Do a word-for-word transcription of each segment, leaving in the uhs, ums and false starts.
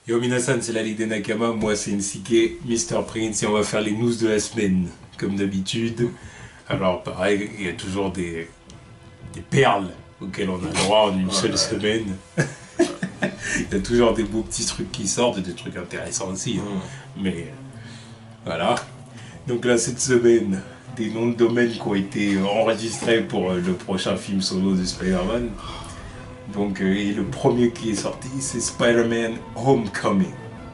Yo Minasan, c'est la Ligue des Nakama, moi c'est Nsike, mister Prince, et on va faire les news de la semaine, comme d'habitude. Alors pareil, il y a toujours des, des perles auxquelles on a le droit en une seule ouais. semaine. Il y a toujours des beaux petits trucs qui sortent, et des trucs intéressants aussi. Hein. Mmh. Mais voilà. Donc là, cette semaine, des noms de domaine qui ont été enregistrés pour le prochain film solo de Spider-Man. Donc, euh, et le premier qui est sorti, c'est Spider-Man Homecoming.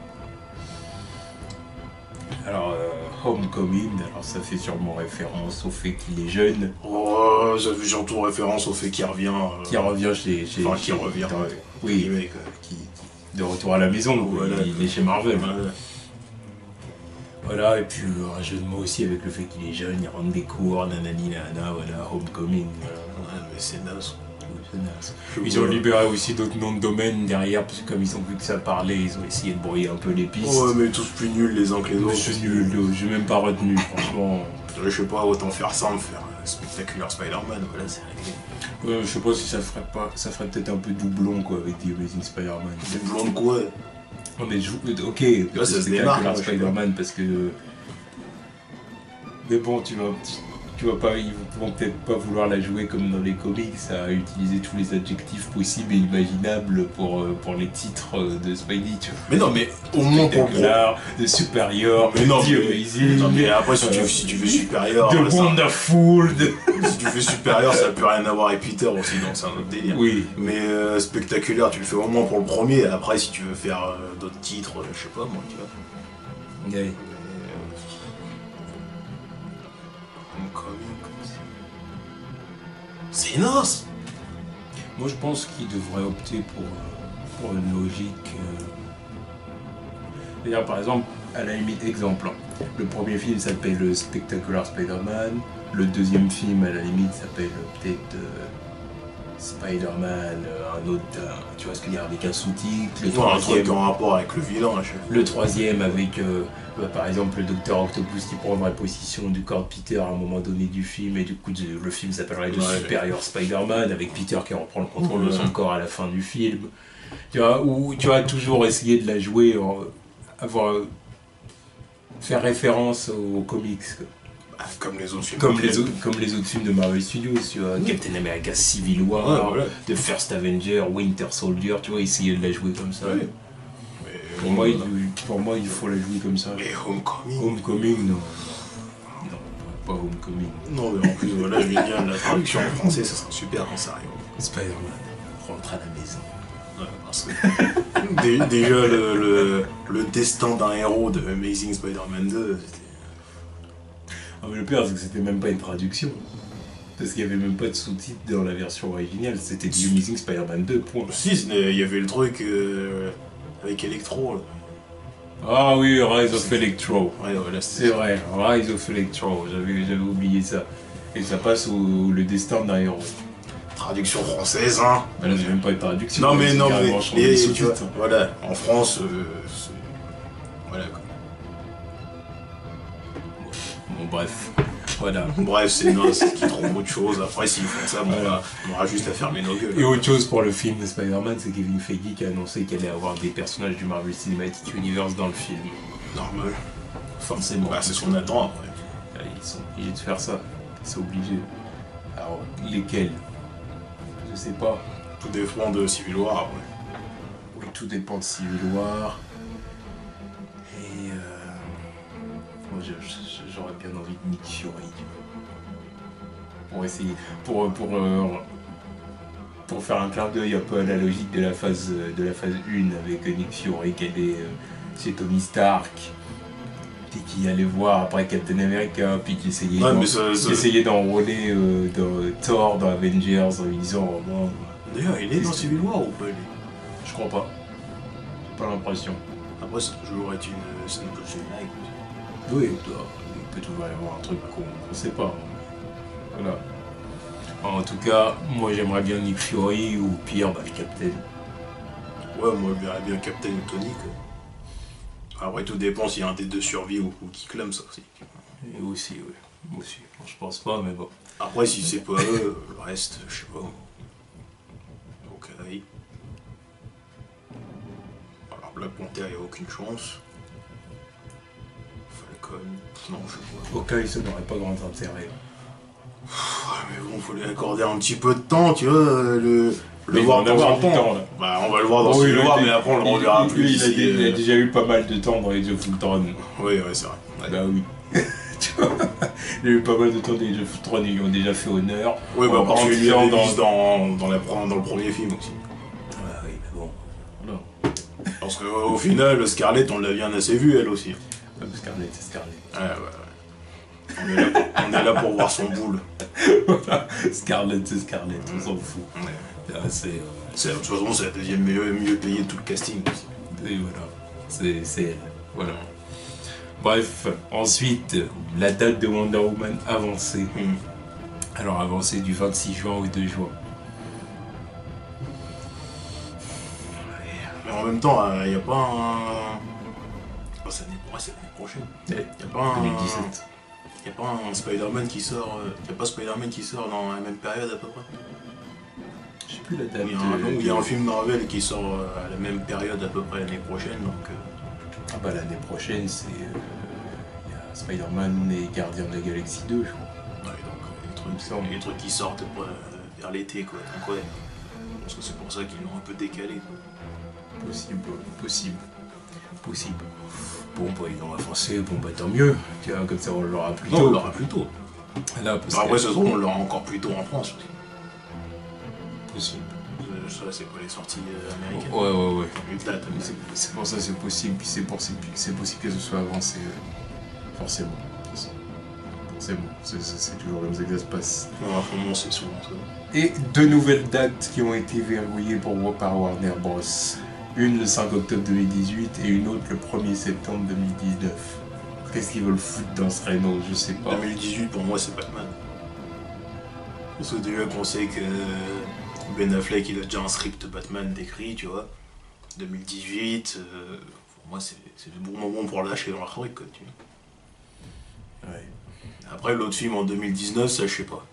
Alors, euh, Homecoming, alors ça fait sûrement référence au fait qu'il est jeune. Oh, ça fait surtout référence au fait qu'il revient. Euh... Qui revient chez. chez enfin, qui revient. Dans, oui, oui, qui, qui, de retour à la maison, voilà, il, il est chez Marvel. Voilà. Voilà, et puis euh, un jeu de mots aussi avec le fait qu'il est jeune, il rentre des cours, nanani, nanana, voilà, Homecoming. Voilà. Ouais, mais c'est naze. Ils ont libéré aussi d'autres noms de domaine derrière, parce que comme ils ont vu que ça parlait, ils ont essayé de brouiller un peu les pistes. Ouais, mais tous plus nuls les uns que les autres. C'est nul, j'ai même pas retenu, franchement. Je sais pas, autant faire simple, faire Spectacular Spider-Man, voilà, c'est réglé. Ouais, je sais pas si ça ferait pas, ça ferait peut-être un peu doublon, quoi, avec The Amazing Spider-Man. Doublon de quoi? On est jou... Ok, là, ça se démarque, Spider-Man, parce que... Mais bon, tu vas... Tu vois pas, ils vont peut-être pas vouloir la jouer comme dans les comics, à utiliser tous les adjectifs possibles et imaginables pour, pour les titres de Spidey, tu vois. Mais non, mais au moins pour le de supérieur, mais non, de mais, amazing. Non, mais après, si, tu, si tu fais supérieur. De ça, wonderful. De... Si tu fais supérieur, ça n'a plus rien à voir avec Peter aussi, donc c'est un autre délire. Oui. Mais euh, spectaculaire, tu le fais au moins pour le premier, après, si tu veux faire euh, d'autres titres, je sais pas, moi, tu vois. Okay. C'est naze. Moi je pense qu'il devrait opter pour, pour une logique. Euh... C'est-à-dire par exemple, à la limite, exemple, le premier film s'appelle Spectacular Spider-Man, le deuxième film à la limite s'appelle peut-être euh, Spider-Man, euh, un autre, euh, tu vois ce qu'il y a avec un sous-titre. Le troisième un truc en rapport avec le vilain. Je... Le troisième avec. Euh, Bah, par exemple, le docteur Octopus qui prendrait possession du corps de Peter à un moment donné du film, et du coup, le film s'appellerait The ouais, Superior Spider-Man, avec Peter qui reprend le contrôle ouais. de son corps à la fin du film. Tu vois, ou tu vas toujours essayer de la jouer, en, avoir, faire référence aux, aux comics. Bah, comme les autres films. Comme les autres, comme les autres films de Marvel Studios, tu vois, mmh. Captain America Civil War, ouais, voilà. The First Avenger, Winter Soldier, tu vois, essayer de la jouer comme ça. Ouais. Pour moi, il, pour moi, il faut la jouer comme ça. Mais Homecoming Homecoming, non. Non, pas Homecoming. Non, mais en plus, voilà, je viens de dire la traduction en français, ça sera super quand ça arrive. Spider-Man, rentre à la maison. Ouais, parce que Dé déjà, le, le, le destin d'un héros de Amazing Spider-Man deux, c'était... Ah, mais le pire, c'est que c'était même pas une traduction. Parce qu'il n'y avait même pas de sous-titres dans la version originale, c'était The Amazing Spider-Man deux, point. Si, il y avait le truc... Euh... avec Electro là. Ah oui, Rise of Electro. Ouais, voilà, c'est vrai, Rise of Electro, j'avais oublié ça. Et ça passe au le destin d'un héros. Traduction française, hein. Bah là, c'est même pas une traduction. Non, mais non, mais. Et, tu vois, voilà, en France, euh, voilà quoi. Bon, bref. Voilà. Bref, c'est naze, c'est qu'ils trouvent autre chose. Après, s'ils font ça, bon, voilà. On aura juste à fermer nos gueules. Et autre chose pour le film de Spider-Man, c'est Kevin Feige qui a annoncé qu'il allait avoir des personnages du Marvel Cinematic Universe dans le film. Normal. Forcément. Bah, c'est ce qu'on attend après. Ils sont obligés de faire ça. C'est obligé. Alors, lesquels? Je sais pas. Tout dépend de Civil War après. Oui, tout dépend de Civil War. Et euh... moi, j'aurais bien envie de Nick Fury. Pour essayer, pour, pour, euh, pour faire un clin d'œil un peu à la logique de la phase, de la phase un avec Nick Fury qui allait euh, chez Tony Stark et qui allait voir après Captain America, puis qui essayait ouais, d'enrôler euh, dans Thor, dans Avengers en lui disant oh, bon, d'ailleurs, il est dans Civil War ou pas? Je crois pas. J'ai pas l'impression. Après, ça peut toujours être une scène post-générique aussi. Oui, il peut toujours y avoir un truc qu'on ne sait pas. Voilà. En tout cas, moi j'aimerais bien Nick Fury ou pire, bah, le Captain. Ouais, moi je verrais bien Captain ou Tony. Quoi. Après, tout dépend s'il y a un des deux survit ou, ou qui clame ça aussi. Et aussi, oui. Moi aussi. Bon, je pense pas, mais bon. Après, si c'est pas eux, le reste, je sais pas. Donc, oui. Alors, Black Panther, il n'y a aucune chance. Falcon, non, je sais pas. Hawkeye, ça n'aurait pas grand intérêt. Ouais, mais bon, faut lui accorder un petit peu de temps, tu vois, le... Le Mais voir il va en dans avoir un du temps. temps, là. Bah, on va le voir dans Oh, Civil il a War, été- mais après, on le il- reverra il- plus. il, a, d'ici, dé- il a euh, déjà eu pas mal de temps dans Age of Ultron. Oui, ouais, c'est vrai. Ouais. Bah oui. Tu vois, il a eu pas mal de temps dans Age of Ultron, ils lui ont déjà fait honneur. Oui, bah, En parce qu'il lui grandissant avait dans- mis dans, dans, la, dans le premier film aussi. Ouais, oui, mais bon. Voilà. Parce qu'au final, Scarlett, on l'a bien assez vu, elle aussi. Ouais, Scarlett, c'est Scarlett. Ouais, ouais, ouais. On est là pour, on est là pour voir son boule. Voilà. Scarlett, c'est Scarlett, on s'en fout. Ouais. Ah, c'est. euh, C'est- De toute façon, c'est la deuxième mieux, mieux payée de tout le casting aussi. Et voilà, c'est c'est elle. Voilà. Bref, ensuite, la date de Wonder Woman avancée. Hmm. Alors avancée du vingt-six juin au deux juin. Mais en même temps, il n'y a pas un. Oh, c'est l'année ouais, c'est l'année prochaine. Il Ouais, n'y a pas un. deux mille dix-sept. Il n'y a pas un Spider-Man qui sort. Il n'y a pas Spider-Man qui sort dans la même période à peu près. Je sais plus la date. Il y a un, de- non, il y a un film Marvel qui sort euh, à la même période à peu près l'année prochaine, donc. euh, Ah bah l'année prochaine, c'est. euh, Il y a Spider-Man et Gardien de la Galaxie deux, je crois. Ouais, donc euh, les, Il me trucs, semble. les trucs qui sortent euh, vers l'été, quoi. Donc ouais. Je pense que c'est pour ça qu'ils l'ont un peu décalé. Quoi. Possible, possible. Possible. Bon, bah ils ont avancé, bon bah tant mieux. Tu vois, comme ça on l'aura plus Non, tôt. on l'aura plus tôt. Là, parce Après, que- ce soir, on l'aura encore plus tôt en France aussi. Possible. Euh, Ça, c'est pas les sorties euh, américaines. Ouais, ouais, ouais. Une date. Mais c'est- C'est pour ça que c'est possible, puis c'est pour- c'est c'est possible que ce soit avancé, euh, forcément. de toute façon. Forcément, c'est- c'est c'est toujours comme ça que ça se passe. Non, pour moi, c'est souvent ça. Et deux nouvelles dates qui ont été verrouillées pour moi par Warner Bros. Une le cinq octobre deux mille dix-huit et une autre le premier septembre deux mille dix-neuf. Qu'est-ce qu'ils veulent foutre dans ce Reno? Je sais pas. deux mille dix-huit, pour moi, c'est Batman. Parce que déjà qu'on sait que Ben Affleck, il a déjà un script Batman décrit, tu vois. deux mille dix-huit, euh, pour moi, c'est c'est le bon moment pour lâcher dans le truc, quoi, tu vois. Ouais. Après, l'autre film en deux mille dix-neuf, ça, je sais pas.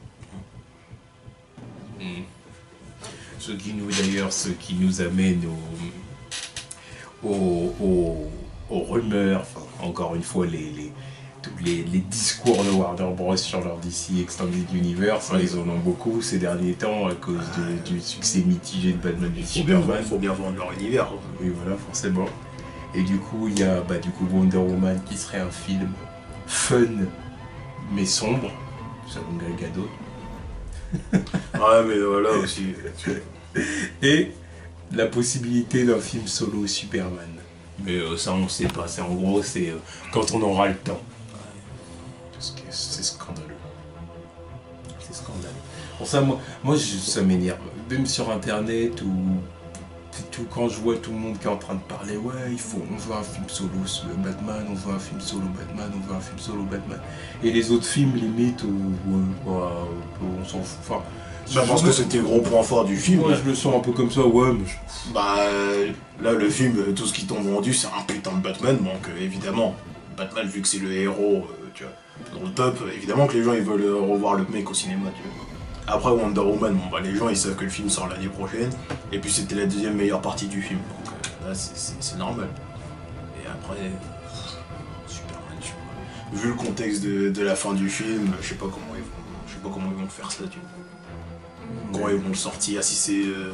Mm. Ce qui nous, d'ailleurs, ce qui nous amène au, au- au- aux rumeurs, enfin, encore une fois, les, les, tous les, les discours de Warner Bros. Sur leur D C Extended Universe, hein, Ouais. ils en ont beaucoup ces derniers temps à cause de- du succès mitigé de Batman et Il faut bien, Superman. faut bien vendre leur univers. Quoi. Oui, voilà, forcément. Et du coup, il y a bah, du coup Wonder Woman qui serait un film fun mais sombre. Selon Gal Gadot. Ouais, mais voilà aussi. tu vois. Et la possibilité d'un film solo Superman. Mais euh, ça, on sait pas. C'est en gros, c'est euh, quand on aura le temps. Parce que c'est scandaleux. C'est scandaleux. Pour ça, moi, moi je- ça m'énerve. Même sur Internet ou tout, quand je vois tout le monde qui est en train de parler, ouais, il faut, on veut un film solo sur Batman, on veut un film solo Batman, on veut un film solo Batman. Et les autres films, limite, euh, ouais, ouais, on s'en fout. Enfin, Bah, parce que c'était le gros point fort du film. moi, là. je le sens un peu comme ça, ouais, mais je- Bah, euh, là, le film, euh, tout ce qu'ils t'ont vendu, c'est un putain de Batman. Donc, euh, évidemment, Batman, vu que c'est le héros, euh, tu vois, dans le top, euh, évidemment que les gens, ils veulent euh, revoir le mec au cinéma, tu vois. Après, Wonder Woman, bon, bah, les gens, ils savent que le film sort l'année prochaine. Et puis, c'était la deuxième meilleure partie du film. Donc, euh, là, c'est- c'est c'est normal. Et après, pff, Superman, je sais pas. Vu le contexte de, de la fin du film, je sais pas comment ils vont, je sais pas comment ils vont faire ça, tu vois. Comment ils vont le sortir, si c'est euh,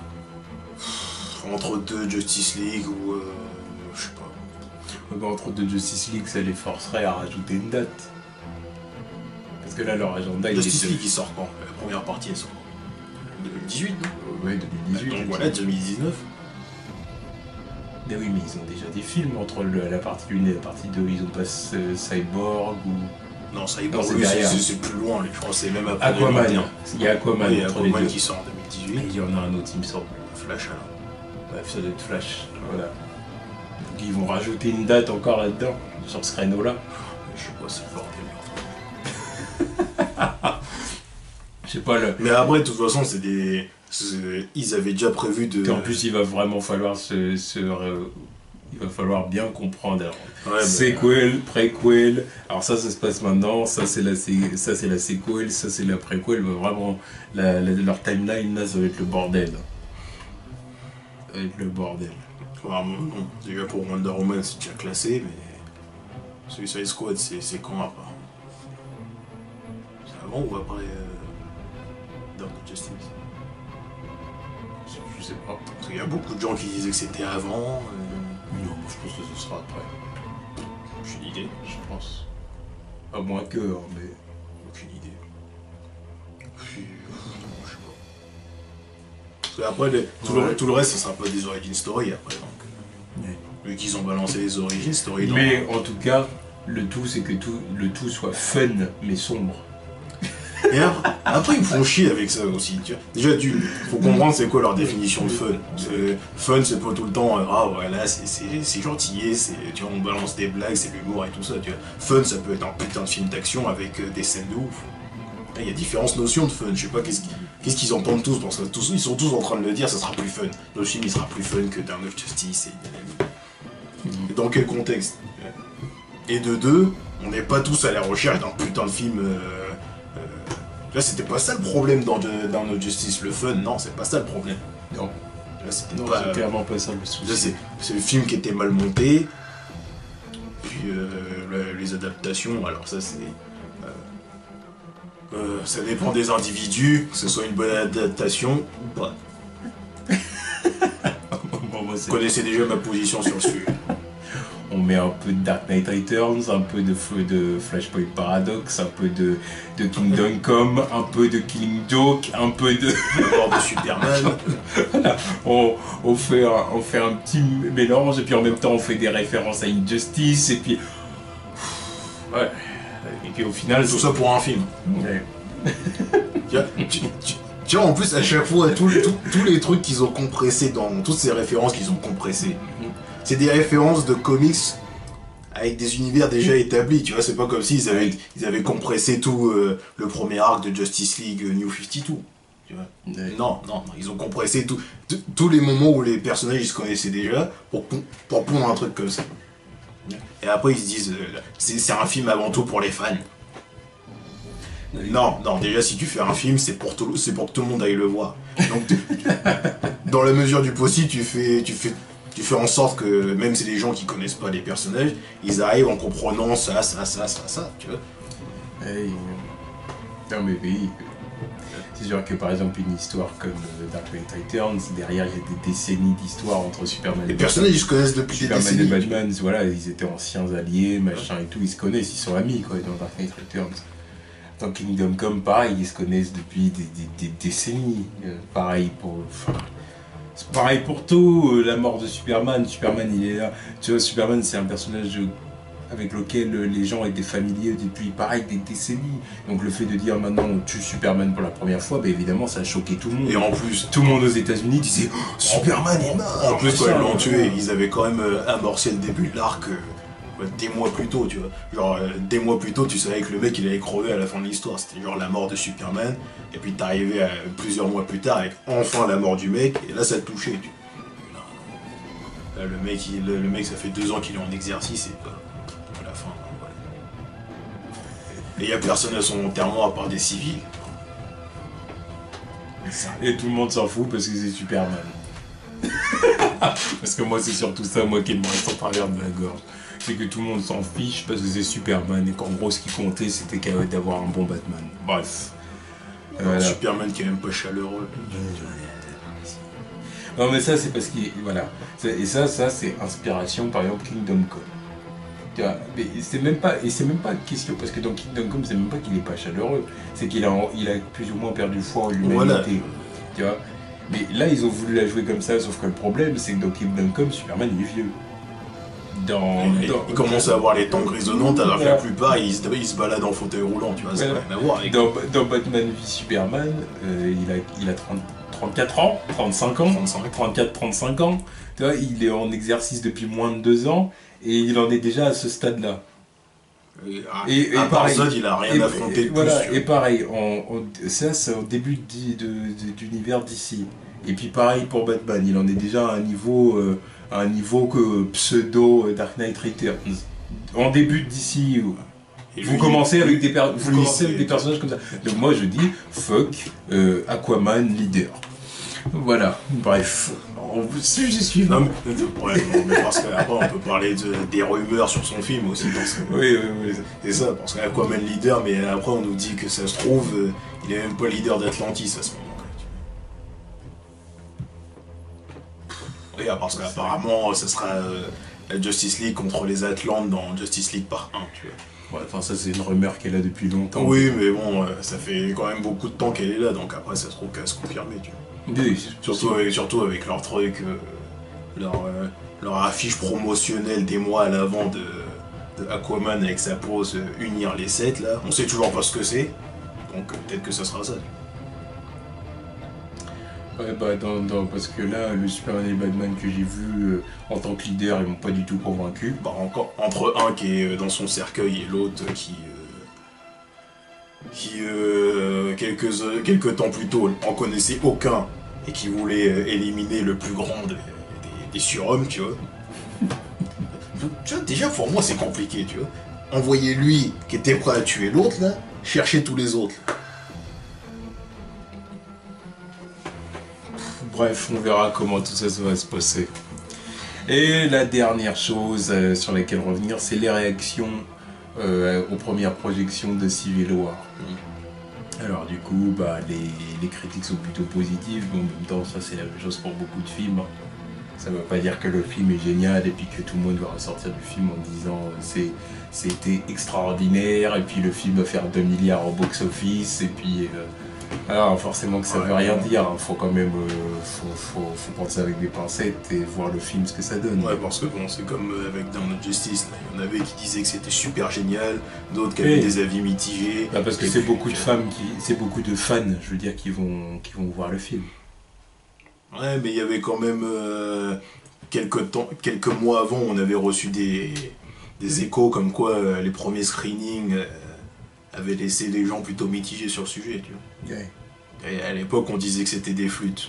entre deux Justice League ou euh, je sais pas. bah, entre deux Justice League, ça les forcerait à rajouter une date. Parce que là, leur agenda, il Justice est... League, il sort quand? La première partie, elle sort quand? deux mille dix-huit, non? Ouais, deux mille dix-huit. Donc voilà, deux mille dix-neuf. Mais oui, mais ils ont déjà des films entre le- la partie un et la partie deux. Ils ont pas euh, Cyborg ou Non, ça y est, Non, pour c'est lui, c'est derrière. c'est- c'est plus loin, je crois que c'est même après Aquaman. deux mille vingt et un. Il y a Aquaman Oui, entre Aquaman les deux. qui sort en Et deux mille dix-huit. il y en a un autre, il me semble. Flash, alors. Bref, ça doit être Flash. Voilà. Donc ils vont rajouter une date encore là-dedans, sur ce créneau-là. Je sais pas, c'est le bordel. Je sais pas, le... Mais après, de toute façon, c'est des. c'est- Ils avaient déjà prévu de. en plus, il va vraiment falloir se... se re- Il va falloir bien comprendre. Alors, Ouais, bah, sequel, préquel. Alors ça, ça se passe maintenant. Ça, c'est la, sé- ça, c'est la sequel. Ça, c'est la préquel. Mais vraiment, la, la- leur timeline, là, ça va être le bordel. Ça va être le bordel. Enfin, non. Déjà pour Wonder Woman, c'est déjà classé, mais. Suicide Squad, c'est quand après? C'est avant ou après euh... Dawn of Justice? Je sais pas. Parce qu'il y a beaucoup de gens qui disaient que c'était avant. Euh... Non, moi je pense que ce sera après. Aucune idée. Je pense. À moins que, hein, mais. Aucune idée. Puis, euh, je sais pas. Parce qu'après, les... tout, ouais. le, tout le reste, ça sera pas des origin story après. Donc... Ouais. Vu qu'ils ont balancé les origin story. Mais dans... en tout cas, le tout, c'est que tout, le tout soit fun, mais sombre. Et après, après, ils me font chier avec ça aussi, tu vois. Déjà, tu faut comprendre c'est quoi leur définition de fun. Fun, c'est pas tout le temps, euh, ah voilà, c'est gentil, tu vois, on balance des blagues, c'est l'humour et tout ça, tu vois. Fun, ça peut être un putain de film d'action avec euh, des scènes de ouf. Il y a différentes notions de fun, je sais pas qu'est-ce qu'ils qu'est-ce qu'ils entendent tous, parce que tous, ils sont tous en train de le dire, ça sera plus fun. Notre film, il sera plus fun que Dawn of Justice. Et... Dans quel contexte? Et de deux, on n'est pas tous à la recherche d'un putain de film... Euh, Là, c'était pas ça le problème dans, de, dans No Justice, le fun, non, c'est pas ça le problème. Non. Là, c'était pas... C'est clairement pas ça le souci. C'est le film qui était mal monté, puis euh, les adaptations, alors ça c'est... Euh, euh, ça dépend des individus, que ce soit une bonne adaptation ou pas. bon, moi, vous connaissez déjà ma position sur le sujet. On met un peu de Dark Knight Returns, un peu de, de Flashpoint Paradox, un peu de, de Kingdom Come, un peu de Killing Joke, un peu de... La mort de Superman. Voilà. on, on, fait un, on fait un petit mélange, et puis en même temps on fait des références à Injustice, et puis... Ouais. Et puis au final... Tout ça pour un film. Ouais. tu, tu, tu, tu vois, en plus, à chaque fois, tous les, tous, tous les trucs qu'ils ont compressés dans... Toutes ces références qu'ils ont compressées... C'est des références de comics avec des univers déjà établis, tu vois, c'est pas comme s'ils avaient, ils avaient compressé tout euh, le premier arc de Justice League euh, New cinquante-deux, tu vois. Oui. Non, non, ils ont compressé tout, tous les moments où les personnages ils se connaissaient déjà pour, pour pondre un truc comme ça. Et après ils se disent, euh, c'est un film avant tout pour les fans. Oui. Non, non, déjà si tu fais un film, c'est pour, tout, pour que tout le monde aille le voir. Donc, tu, tu, dans la mesure du possible, tu fais... Tu fais Tu fais en sorte que, même si les gens qui connaissent pas les personnages, ils arrivent en comprenant ça, ça, ça, ça, ça, tu vois. Hey. Non mais oui. C'est sûr que par exemple une histoire comme Dark Knight Returns, derrière il y a des décennies d'histoire entre Superman et Batman. Les personnages ils se connaissent depuis des décennies. Superman et Batman, voilà, ils étaient anciens alliés, machin et tout, ils se connaissent, ils sont amis quoi dans Dark Knight Returns. Dans Kingdom Come, pareil, ils se connaissent depuis des, des, des décennies. Euh, pareil pour... Enfin, c'est pareil pour tout, euh, la mort de Superman, Superman il est là, tu vois, Superman c'est un personnage avec lequel les gens étaient familiers depuis pareil des décennies, donc le fait de dire maintenant on tue Superman pour la première fois, bah évidemment ça a choqué tout le monde. Et en plus, tout le monde aux États-Unis disait oh, Superman est mort. En plus quand ils l'ont tué, ils avaient quand même amorcé le début de l'arc euh, des mois plus tôt, tu vois. Genre euh, des mois plus tôt tu savais que le mec il allait crever à la fin de l'histoire, c'était genre la mort de Superman. Et puis t'arrivais à plusieurs mois plus tard avec enfin la mort du mec, et là ça te touchait. Tu... Là, le, mec, il, le, le mec, ça fait deux ans qu'il est en exercice, et bah, à la fin, voilà. Et il n'y a personne à son enterrement à part des civils. Et tout le monde s'en fout parce que c'est Superman. Parce que moi c'est surtout ça, moi qui me reste en travers de la gorge. C'est que tout le monde s'en fiche parce que c'est Superman, et qu'en gros ce qui comptait c'était d'avoir un bon Batman. Bref. Voilà. Superman qui est même pas chaleureux. Non mais ça c'est parce qu'il... Voilà. Et ça, ça c'est inspiration par exemple Kingdom Come. Tu vois, mais c'est même pas... Et c'est même pas une question, parce que dans Kingdom Come c'est même pas qu'il est pas chaleureux. C'est qu'il a, il a plus ou moins perdu foi en l'humanité. Voilà. Tu vois. Mais là ils ont voulu la jouer comme ça, sauf que le problème c'est que dans Kingdom Come, Superman il est vieux. Dans, il, dans, il commence à avoir les temps grisonnantes, alors que la plupart ils se, ils se baladent en fauteuil roulant, tu vois, ça n'a rien à voir avec... Dans, dans Batman v Superman, euh, il a, il a trente, trente-quatre ans, trente-cinq ans, trente-quatre trente-cinq ans, tu vois, il est en exercice depuis moins de deux ans, et il en est déjà à ce stade-là. Et, et, et à pareil, part ça, il a rien affronté de plus. Voilà, et pareil, on, on, ça c'est au début d'univers d'ici. Et puis pareil pour Batman, il en est déjà à un niveau... Euh, à un niveau que pseudo Dark Knight Returns. En début d'ici, vous commencez avec des per vous commencez avec des personnages comme ça. Donc moi je dis fuck euh, Aquaman leader. Voilà, bref. Au sujet suivant. Non, mais, ouais, non, mais parce qu'après on peut parler de, des rumeurs sur son film aussi. Parce que, Oui, oui, oui. c'est ça, parce qu'Aquaman leader, mais après on nous dit que ça se trouve, euh, il est même pas leader d'Atlantis à ce moment-là. Et ah, parce qu'apparemment, ça sera euh, la Justice League contre les Atlantes dans Justice League par un, tu vois. Ouais, enfin, ça, c'est une rumeur qu'elle a depuis longtemps. Oui, mais bon, euh, ça fait quand même beaucoup de temps qu'elle est là, donc après, ça se trouve qu'elle va se confirmer, tu vois. Oui, Surtout avec, surtout avec leur truc, euh, leur, euh, leur affiche promotionnelle des mois à l'avant de, de Aquaman avec sa pose euh, Unir les sept, là. On sait toujours pas ce que c'est, donc euh, peut-être que ça sera ça. Ouais, bah, dans, dans- parce que là, le Superman et Batman que j'ai vu euh, en tant que leader, ils m'ont pas du tout convaincu. Bah, encore, entre un qui est euh, dans son cercueil et l'autre qui... euh, qui, euh, quelques, euh, quelques temps plus tôt, en connaissait aucun et qui voulait euh, éliminer le plus grand des, des, des surhommes, tu vois. Tu vois, déjà pour moi c'est compliqué, tu vois. Envoyer lui qui était prêt à tuer l'autre, là, chercher tous les autres. Bref, on verra comment tout ça, ça va se passer. Et la dernière chose euh, sur laquelle revenir, c'est les réactions euh, aux premières projections de Civil War. Alors du coup, bah, les, les critiques sont plutôt positives, mais en même temps, ça c'est la même chose pour beaucoup de films. Ça ne veut pas dire que le film est génial et puis que tout le monde va ressortir du film en disant euh, c'est c'était extraordinaire et puis le film va faire deux milliards au box-office et puis... Euh, alors forcément que ça Ouais, veut rien ouais. dire, hein. Faut quand même euh, faut, faut, faut prendre ça avec des pincettes et voir le film ce que ça donne. Ouais, parce que bon, c'est comme euh, avec Dawn of Justice, là. Il y en avait qui disaient que c'était super génial, d'autres qui avaient Oui. des avis mitigés. Bah, parce que Et c'est puis, beaucoup de euh, femmes qui. C'est beaucoup de fans, je veux dire, qui vont, qui vont voir le film. Ouais, mais il y avait quand même euh, quelques temps, quelques mois avant, on avait reçu des, des échos comme quoi euh, les premiers screenings euh, avaient laissé les gens plutôt mitigés sur le sujet, tu vois. Ouais. Et à l'époque, on disait que c'était des flûtes.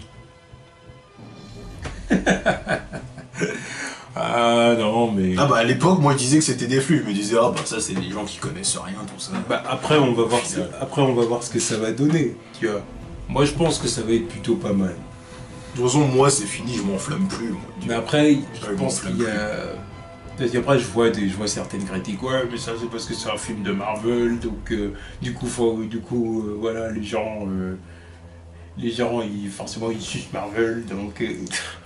Ah non, mais. Ah bah à l'époque, moi je disais que c'était des flûtes. Je me disais, ah bah ça, c'est des gens qui connaissent rien, tout ça. Bah, après, on va voir ce... Final. après, on va voir ce que ça va donner, tu vois. Moi, je pense que ça va être plutôt pas mal. De toute façon, moi c'est fini, je m'enflamme plus. Moi. Mais après, Ouais, je bon, pense qu'il y a. Parce qu'après, je vois, des, je vois certaines critiques, ouais, mais ça c'est parce que c'est un film de Marvel, donc euh, du coup, faut, du coup euh, voilà, les gens, euh, les gens, ils, forcément, ils sucent Marvel, donc. euh,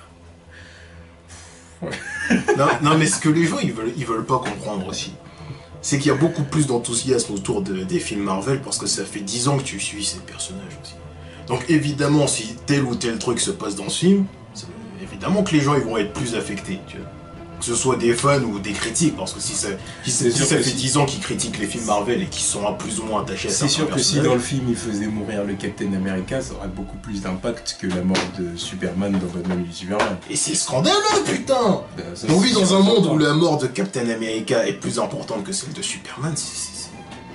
Non, non, mais ce que les gens ils veulent, ils veulent pas comprendre aussi, c'est qu'il y a beaucoup plus d'enthousiasme autour de- des films Marvel parce que ça fait dix ans que tu suis ces personnages aussi. Donc évidemment, si tel ou tel truc se passe dans ce film, c'est- évidemment que les gens ils vont être plus affectés, tu vois. Que ce soit des fans ou des critiques, parce que si ça, si, C'est si sûr ça que fait si- dix ans qu'ils critiquent les films Marvel et qu'ils sont à plus ou moins attachés à C'est certains sûr que si personnages, dans le film il faisait mourir le Captain America, ça aurait beaucoup plus d'impact que la mort de Superman dans Batman v Superman. Et c'est scandaleux, putain. Ben, ça, On c'est vit dans sûr un et monde certain. où la mort de Captain America est plus importante que celle de Superman. c'est- c'est- c'est-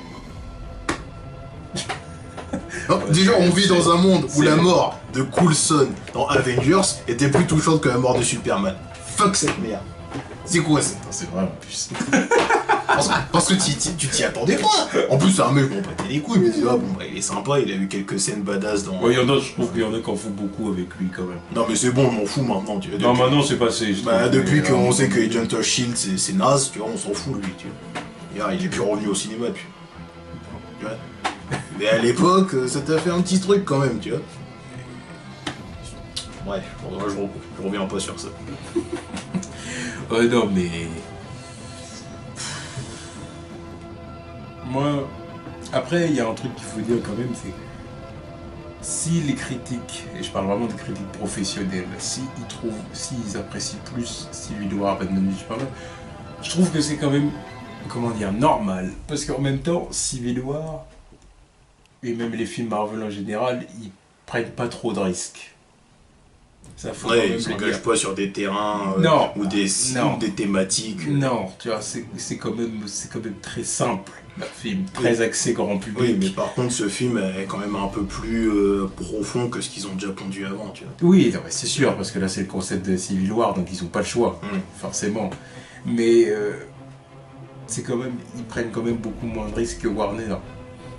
Non, Ouais, déjà, on c'est- vit dans un monde où c'est- la mort de Coulson dans Avengers était plus touchante que la mort de Superman. Fuck cette merde. C'est quoi ça? Putain, c'est vrai en plus. Parce, parce que t'y- t'y- tu t'y attendais pas. En plus, c'est un mec, je m'en battais les couilles, mais je me dis, ah bon, bah, il est sympa, il a eu quelques scènes badass dans. Ouais, il y en a, je trouve qu'il y en a qui en font beaucoup avec lui quand même. Non, mais c'est bon, je m'en fous maintenant. Tu vois, Non, depuis- maintenant c'est passé. je Bah, trouve, depuis mais, qu'on euh, sait que Agent of Shield c'est c'est naze, tu vois, on s'en fout de lui, tu vois. Et, ah, il est plus revenu au cinéma depuis. Tu vois. Mais à l'époque, euh, ça t'a fait un petit truc quand même, tu vois. Bref, bon, moi, je, re- je reviens pas sur ça. Ouais, non, mais. Moi. Après, il y a un truc qu'il faut dire quand même, c'est. Si les critiques, et je parle vraiment des critiques professionnelles, s'ils trouvent, s'ils apprécient plus Civil War, Batman v Superman, je trouve que c'est quand même, comment dire, normal. Parce qu'en même temps, Civil War, et même les films Marvel en général, ils prennent pas trop de risques. Ça faut quand Ouais, même ils le s'engagent dire. pas sur des terrains euh, Non. ou, des, Non. ou des thématiques. Non, tu vois, c'est c'est quand même, c'est quand même très simple, leur film, très axé grand public. Oui, mais par contre, ce film est quand même un peu plus euh, profond que ce qu'ils ont déjà pondu avant, tu vois. Oui, non, mais c'est sûr, parce que là c'est le concept de Civil War, donc ils ont pas le choix, Mm. forcément. Mais euh, c'est quand même, ils prennent quand même beaucoup moins de risques que Warner.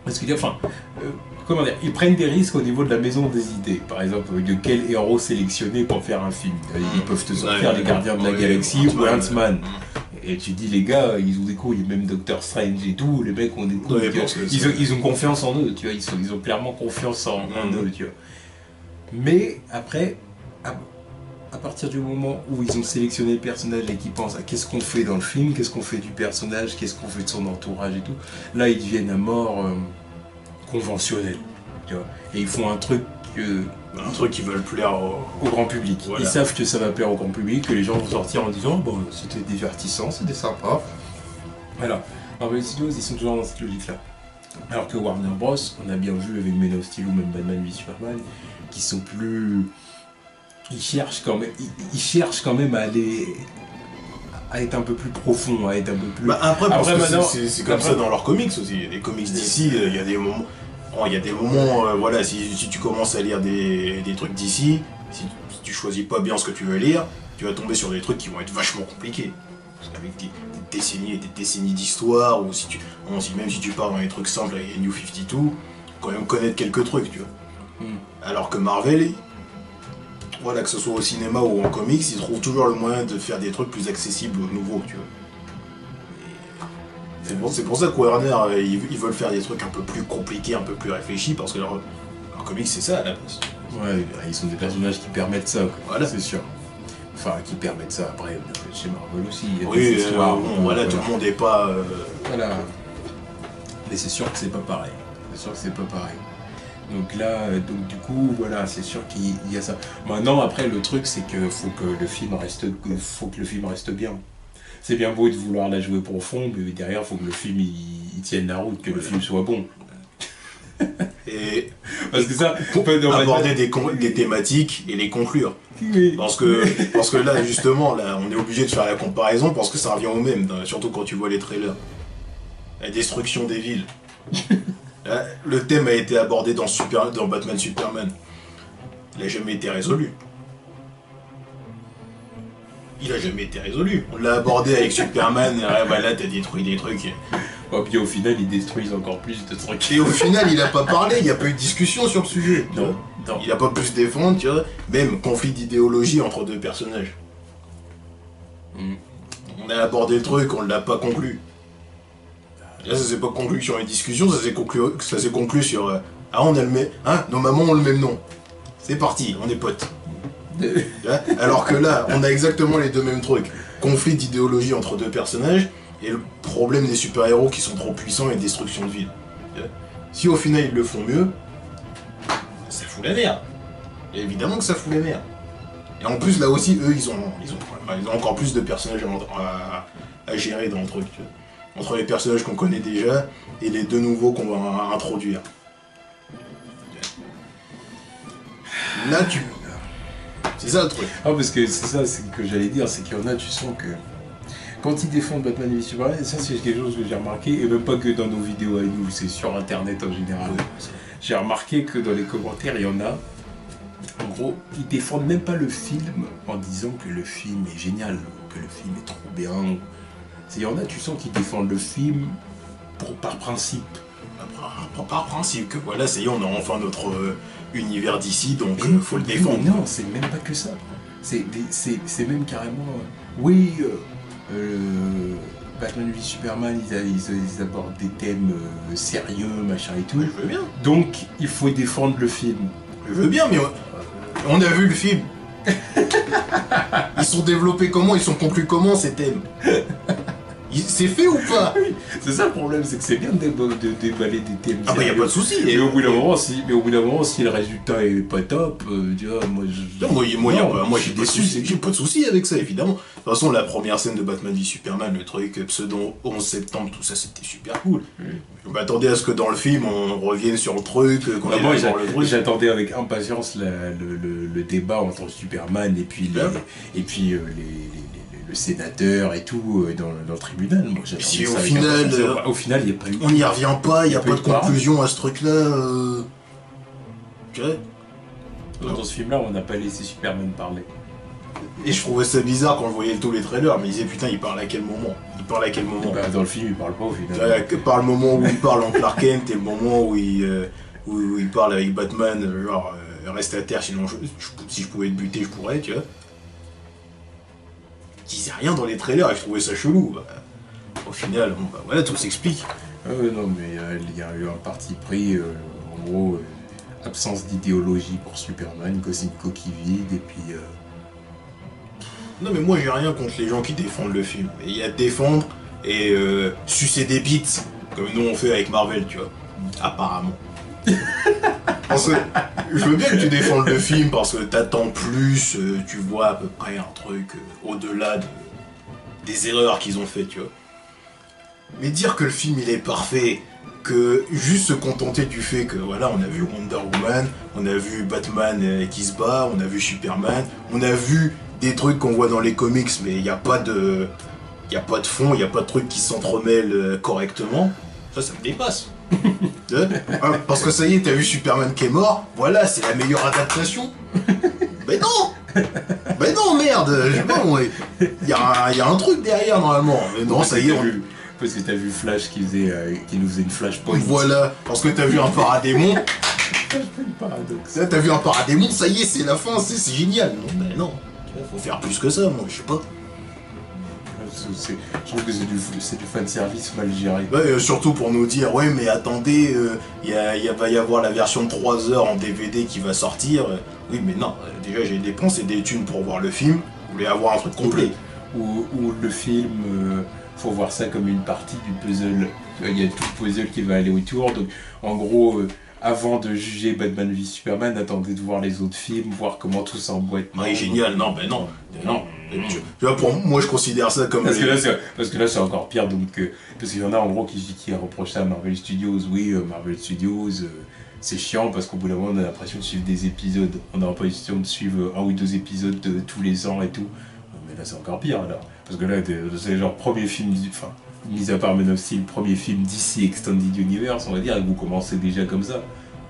Parce que, enfin, euh, comment dire, ils prennent des risques au niveau de la maison des idées. Par exemple, de quel héros sélectionner pour faire un film. Ils peuvent te sortir Ouais, les Gardiens de la ouais, Galaxie ou Ant-Man. Ant-Man. Et tu dis, les gars, ils ont des couilles, même Doctor Strange et tout, les mecs ont des couilles. Ouais, tu vois. parce que ils, c'est- ont, ils ont confiance en eux, tu vois, ils, sont, ils ont clairement confiance en, en Mhm. eux, tu vois. Mais après, à, à partir du moment où ils ont sélectionné le personnage et qu'ils pensent à qu'est-ce qu'on fait dans le film, qu'est-ce qu'on fait du personnage, qu'est-ce qu'on fait de son entourage et tout, là ils deviennent à mort euh, conventionnels, tu vois. Et ils font un truc euh, Un truc qui veulent plaire au... au grand public. Voilà. Ils savent que ça va plaire au grand public, que les gens vont sortir en disant bon, c'était divertissant, c'était sympa. Voilà. Marvel Studios, ils sont toujours dans cette logique-là. Alors que Warner Bros, on a bien vu avec Man of Steel ou même Batman v Superman, qui sont plus. Ils cherchent quand même, ils, ils cherchent quand même à aller. À être un peu plus profond, à être un peu plus. Bah après, parce Après, que c'est- maintenant- c'est c'est comme après- ça dans leurs comics aussi. Les comics d'ici, euh, il y a des moments... bon, il y a des moments, euh, voilà, si, si tu commences à lire des, des trucs d'ici, si, si tu choisis pas bien ce que tu veux lire, tu vas tomber sur des trucs qui vont être vachement compliqués. Parce qu'avec des, des décennies et des décennies d'histoire, ou si tu, bon, si, même si tu pars dans les trucs simples avec New cinquante-deux, quand même connaître quelques trucs, tu vois. Hmm. Alors que Marvel, voilà, que ce soit au cinéma ou en comics, ils trouvent toujours le moyen de faire des trucs plus accessibles aux nouveaux, tu vois. Et C'est pour, c'est pour ça que Warner, euh, ils, ils veulent faire des trucs un peu plus compliqués, un peu plus réfléchis, parce que leur, leur comics, c'est ça à la base. Ouais, ils sont des personnages qui permettent ça, quoi. Voilà. C'est sûr. Enfin, qui permettent ça. Après, chez Marvel aussi, il y a Oui, des euh, histoires. bon, donc, voilà, tout le monde n'est pas... euh, Voilà. Mais c'est sûr que c'est pas pareil. C'est sûr que c'est pas pareil. Donc là, euh, donc du coup, voilà, c'est sûr qu'il y a ça. Maintenant, après, le truc, c'est que faut que le film reste, faut que le film reste bien. C'est bien beau de vouloir la jouer profond, mais derrière, faut que le film il, il tienne la route, que le Voilà. film soit bon. et Parce que ça, on peut aborder des, con- des thématiques et les conclure. Oui. Parce que, parce que là, justement, là, on est obligé de faire la comparaison parce que ça revient au même, dans- surtout quand tu vois les trailers. La destruction des villes. Là, le thème a été abordé dans, Super, dans Batman Superman. Il a jamais été résolu. Il a jamais été résolu. On l'a abordé avec Superman, et ah, bah là t'as détruit des trucs. Oh, puis au final, ils détruisent encore plus de trucs. Et au final, il a pas parlé, il n'y a pas eu de discussion sur le sujet. tu Non, vois. non. Il a pas pu se défendre, tu vois. Même conflit d'idéologie entre deux personnages. Mm. On a abordé le truc, on l'a pas conclu. Là, ça s'est pas conclu sur une discussion, ça s'est conclu, ça s'est conclu sur euh, ah, on a le même. Hein, nos mamans ont le même nom. C'est parti, on est potes. Tu vois. Alors que là, on a exactement les deux mêmes trucs. Conflit d'idéologie entre deux personnages et le problème des super-héros qui sont trop puissants et destruction de ville. Tu vois. Si au final ils le font mieux, ça fout la merde. Et évidemment que ça fout la merde. Et en plus, là aussi, eux, ils ont, ils ont, bah, ils ont encore plus de personnages à, à- à gérer dans le truc. Tu vois. Entre les personnages qu'on connaît déjà et les deux nouveaux qu'on va introduire. Là, tu... C'est ça le truc. Ah, parce que c'est ça c'est que j'allais dire, c'est qu'il y en a, tu sens que quand ils défendent Batman v Superman, et ça c'est quelque chose que j'ai remarqué, et même pas que dans nos vidéos à nous, c'est sur internet en général. J'ai remarqué que dans les commentaires, il y en a, en gros, ils défendent même pas le film en disant que le film est génial, que le film est trop bien. Il y en a, tu sens qu'ils défendent le film pour, par principe. Par, par principe que voilà, ça y est, on a enfin notre euh, univers d'ici, donc Mais euh, faut le défendre. Non, c'est même pas que ça. C'est des- c'est- c'est même carrément. euh, oui, euh, euh, Batman v Superman, ils, a- ils, ils abordent des thèmes euh, sérieux, machin et tout. Je veux bien. Donc, il faut défendre le film. Je veux bien, mais on, on a vu le film. Ils sont développés comment, ils sont conclus comment ces thèmes. Il- C'est fait ou pas? C'est ça le problème, c'est que c'est bien de, déba- de déballer des thèmes Ah bah y a sérieux. pas de souci. Mais Et- au bout d'un moment, si, mais au bout d'un moment, si le résultat est pas top, euh, tu vois, moi je. Non, moi, y- moi, y a Non, pas- moi je j'ai suis pas de déçu, souci, c'est j'ai pas de souci avec ça évidemment. De toute façon, la première scène de Batman v Superman, le truc pseudo onze septembre, tout ça, c'était super cool. Je m'attendais à ce que dans le film on revienne sur le truc, qu'on Bah, ait moi, vraiment le j'a- truc. j'attendais avec impatience la- le, le- le débat entre Superman et puis, les, Ouais. et puis euh, les, les- les- le sénateur et tout euh, dans, dans le tribunal. Moi, j'attendais Si ça au avec final, impatience. euh, au final, il n'y a pas eu. On n'y revient pas, il n'y a Y a pas pas de eu de parole. conclusion à ce truc-là. Euh... Tu vois. Dans ce film-là, on n'a pas laissé Superman parler. Et je trouvais ça bizarre quand je voyais tous les trailers, mais je disais putain, il parle à quel moment? Il parle à quel moment? Bah, dans le film, il parle pas au final. Euh, par le moment où il parle en Clark Kent et le moment où il, euh, où, où il parle avec Batman, genre euh, reste à terre, sinon je, je- si je pouvais te buter, je pourrais, tu vois. Il disait rien dans les trailers et je trouvais ça chelou. Bah, au final, bon bah voilà, tout s'explique. Ah ouais, non, mais euh, il y a eu un parti pris, euh, en gros, euh, absence d'idéologie pour Superman, que c'est une coquille vide, et puis... euh, Non mais moi j'ai rien contre les gens qui défendent le film. Il y a défendre et euh, sucer des bites, comme nous on fait avec Marvel, tu vois. Apparemment. Parce que je veux bien que tu défendes le film parce que t'attends plus, euh, tu vois à peu près un truc euh, au-delà de, des erreurs qu'ils ont fait, tu vois. Mais dire que le film il est parfait, que juste se contenter du fait que voilà, on a vu Wonder Woman, on a vu Batman euh, qui se bat, on a vu Superman, on a vu des trucs qu'on voit dans les comics, mais il n'y a pas de, il y a pas de fond, il n'y a pas de trucs qui s'entremêlent euh, correctement. Ça, ça me dépasse. Hein? Parce que ça y est, t'as vu Superman qui est mort, voilà, c'est la meilleure adaptation. Mais non. Mais non, merde. Je sais pas, il y, a un- y a un truc derrière normalement. Mais non, ça y est, on... vu, parce que t'as vu Flash qui, faisait, euh, qui nous faisait une flashpoint. Voilà, parce que t'as vu un paradémon. Paradoxe. Là, t'as vu un paradémon, ça y est, c'est la fin, c'est c'est génial. Non, mais non, faut faire plus que ça, moi, je sais pas. C'est- Je trouve que c'est du, c'est du fanservice mal géré. Ouais, euh, surtout pour nous dire, ouais, mais attendez, euh, y a, y a- va y avoir la version de trois heures en D V D qui va sortir. Oui, mais non, euh, déjà j'ai dépensé des thunes pour voir le film, je voulais avoir un truc complet. Ou, ou le film, euh, faut voir ça comme une partie du puzzle. Il y a tout le puzzle qui va aller autour. Donc, en gros, euh, avant de juger Batman v Superman, attendez de voir les autres films, voir comment tout s'emboîte. Ouais, génial, non, ben non, ben non. Tu, tu vois, pour moi, je considère ça comme. Parce que les- là, c'est, parce que là, c'est encore pire. Donc, euh, parce qu'il y en a en gros qui, qui reprochent ça à Marvel Studios. Oui, euh, Marvel Studios, euh, c'est chiant parce qu'au bout d'un moment, on a l'impression de suivre des épisodes. On a l'impression de suivre un ou deux épisodes de, tous les ans et tout. Mais là, c'est encore pire alors. Parce que là, c'est genre premier film, enfin, mis à part Man of Steel, premier film d'ici Extended Universe, on va dire, et vous commencez déjà comme ça.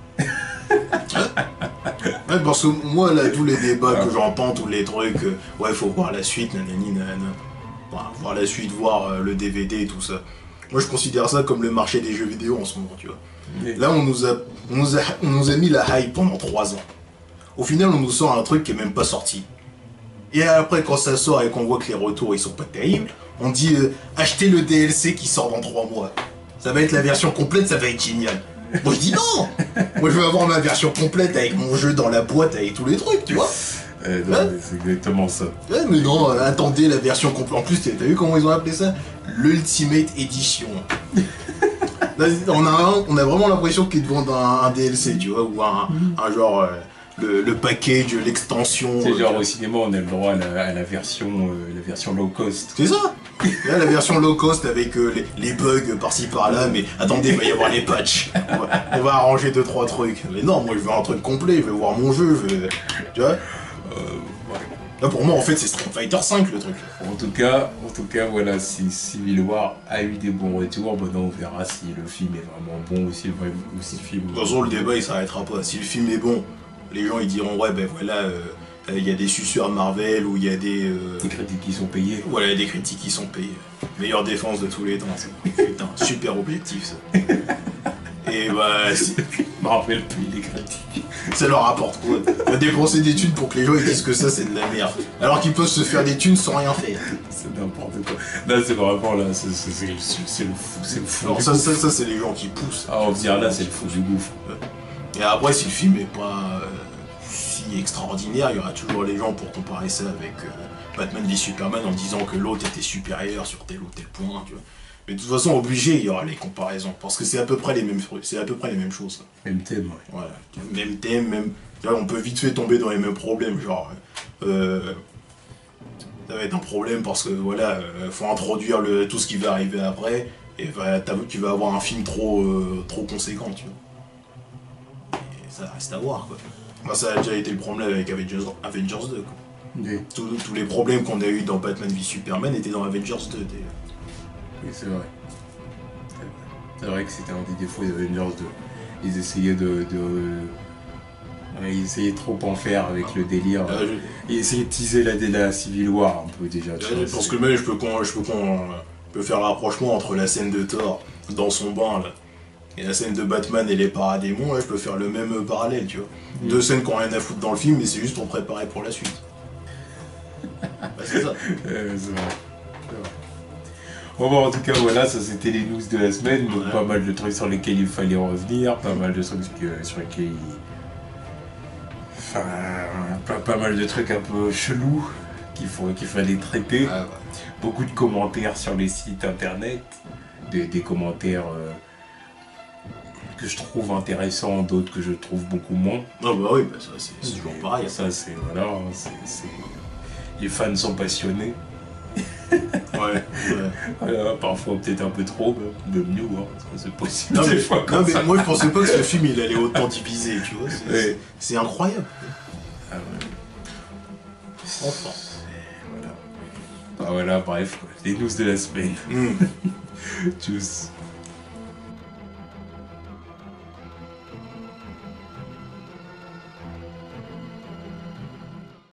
Ouais, parce que moi, là, tous les débats que j'entends, tous les trucs, euh, ouais, faut voir la suite, nanani, nanana. Enfin, voir la suite, voir euh, le D V D et tout ça. Moi, je considère ça comme le marché des jeux vidéo en ce moment, tu vois. Mais- Là, on nous a, on nous a, on nous a mis la hype pendant trois ans. Au final, on nous sort un truc qui est même pas sorti. Et après, quand ça sort et qu'on voit que les retours ils sont pas terribles, on dit euh, achetez le D L C qui sort dans trois mois. Ça va être la version complète, ça va être génial. Moi je dis non. Moi je veux avoir ma version complète avec mon jeu dans la boîte avec tous les trucs, tu vois. Euh, non, Hein mais c'est exactement ça. Ouais, mais non, euh, attendez la version complète. En plus, t'as vu comment ils ont appelé ça? L'Ultimate Edition. Là, on, a un- on a vraiment l'impression qu'ils te vendent un, un D L C, tu vois, ou un, un genre euh, le, le package, l'extension. C'est euh, genre tu vois. au cinéma, on a le droit à la, à la version, euh, la version low cost. C'est ça. Là, la version low cost avec euh, les, les bugs par-ci par-là, mais attendez, il va y avoir les patchs. On va, on va arranger deux trois trucs. Mais non, moi je veux un truc complet, je veux voir mon jeu, je veux... Tu vois. Euh, ouais. Là pour moi en fait c'est Street Fighter cinq le truc. En tout cas, en tout cas, voilà, si Civil War a eu des bons retours, bon, on verra si le film est vraiment bon ou si le, vrai- ou si le film. De toute façon le débat il s'arrêtera pas. Si le film est bon, les gens ils diront ouais ben voilà, euh, euh, il y a des suceurs Marvel ou il y a des... euh, Des critiques qui sont payés. Voilà, des critiques qui sont payées. Meilleure défense de tous les temps. C'est putain, super objectif ça. Et bah, si- Je me rappelle plus les critiques. ça leur rapporte quoi? On va dépenser des thunes pour que les gens ils disent que ça c'est de la merde. Alors qu'ils peuvent se faire des thunes sans rien faire. C'est n'importe quoi. Là, c'est vraiment là, c'est c'est- c'est le, c'est le fou, c'est le fou. Alors du ça, gouffre. ça, ça c'est les gens qui poussent. Ah, on va dire là, c'est le fou du gouffre. Et après, si le film est pas euh, si extraordinaire, il y aura toujours les gens pour comparer ça avec euh, Batman v Superman en disant que l'autre était supérieur sur tel ou tel point, tu vois. Mais de toute façon, obligé, il y aura les comparaisons parce que c'est à peu près les mêmes, c'est à peu près les mêmes choses. Même thème, ouais. Voilà, même thème, même. Tu vois, on peut vite fait tomber dans les mêmes problèmes, genre. Euh, ça va être un problème parce que voilà, euh, faut introduire le, tout ce qui va arriver après, et va, t'as vu que tu vas avoir un film trop, euh, trop conséquent, tu vois. Et ça reste à voir, quoi. Moi, ça a déjà été le problème avec Avengers, Avengers deux, quoi. Oui, Tous, tous les problèmes qu'on a eu dans Batman v Superman étaient dans Avengers deux, d'ailleurs. oui, c'est vrai. C'est vrai que c'était un des défauts des Avengers deux. Ils essayaient de, de, Ouais, il essayait trop en faire avec le délire. Euh, je- Il essayait de teaser la, la Civil War un peu déjà. Tu vois, je pense c'est- que même je peux, con- je peux, con- je peux faire le rapprochement entre la scène de Thor dans son bain là, et la scène de Batman et les paradémons, là je peux faire le même euh, parallèle, tu vois. Mm. Deux scènes qui ont rien à foutre dans le film, mais c'est juste pour préparer pour la suite. Bah c'est ça. Euh, c'est vrai. C'est vrai. Bon, bon, en tout cas, voilà, ça c'était les news de la semaine. Donc, Ouais. pas mal de trucs sur lesquels il fallait revenir, pas mal de trucs que- sur lesquels il. Enfin, pas, pas mal de trucs un peu chelous qu'il faut, qu'il fallait traiter. Ah, bah. Beaucoup de commentaires sur les sites internet, des, des commentaires euh, que je trouve intéressants, d'autres que je trouve beaucoup moins. Ah bah oui, bah ça c'est c'est toujours Mais pareil. Ça, c'est. Voilà, hein, c'est. c'est- Les fans sont passionnés. Ouais, ouais. Voilà, parfois peut-être un peu trop, mais même nous, hein, parce que c'est possible Non des mais, fois non, comme mais ça. moi je pensais pas que ce film il allait autant diviser, tu vois. C'est Ouais. c'est- c'est incroyable. Ah ouais. Enfin. Voilà. Ah voilà, bref, quoi. Les news de la semaine. Hmm. Tchuss.